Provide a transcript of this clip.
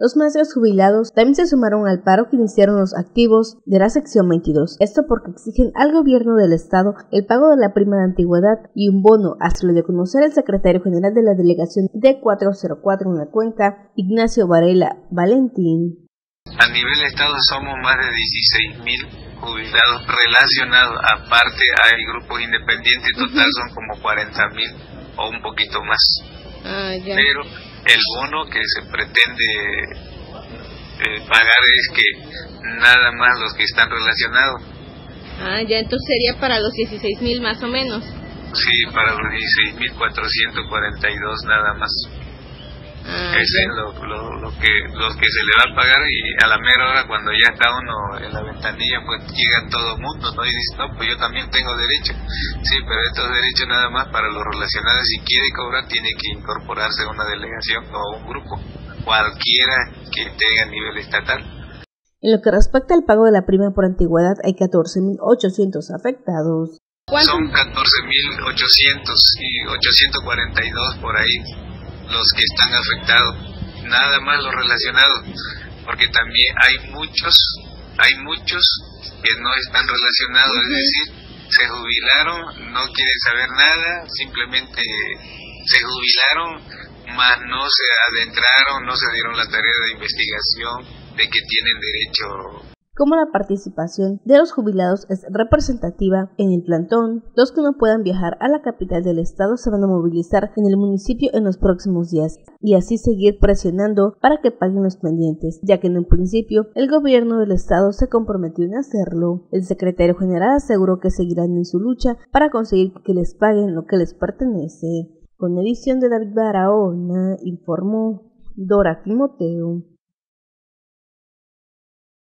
Los maestros jubilados también se sumaron al paro que iniciaron los activos de la sección 22, esto porque exigen al gobierno del estado el pago de la prima de antigüedad y un bono, así lo dio a conocer el secretario general de la delegación D404 en la cuenca, Ignacio Varela Valentín. A nivel estado somos más de 16.000 jubilados relacionados, aparte hay grupos independientes, total son como 40.000 o un poquito más. Pero el bono que se pretende pagar es que nada más los que están relacionados. Entonces sería para los 16.000 más o menos. Sí, para los 16.442 nada más. Ese es lo que se le va a pagar, y a la mera hora cuando ya está uno en la ventanilla pues llega todo el mundo, ¿no? Y dice, no, pues yo también tengo derecho. Sí, pero estos derechos nada más para los relacionados. Si quiere cobrar tiene que incorporarse a una delegación o a un grupo, cualquiera que tenga a nivel estatal. En lo que respecta al pago de la prima por antigüedad, hay 14.800 afectados. Son 14.800 y 842 por ahí los que están afectados, nada más los relacionados, porque también hay muchos que no están relacionados, es decir, se jubilaron, no quieren saber nada, simplemente se jubilaron, mas no se adentraron, no se dieron la tarea de investigación de que tienen derecho. Como la participación de los jubilados es representativa en el plantón, los que no puedan viajar a la capital del estado se van a movilizar en el municipio en los próximos días y así seguir presionando para que paguen los pendientes, ya que en un principio el gobierno del estado se comprometió en hacerlo. El secretario general aseguró que seguirán en su lucha para conseguir que les paguen lo que les pertenece. Con edición de David Barahona, informó Dora Timoteo.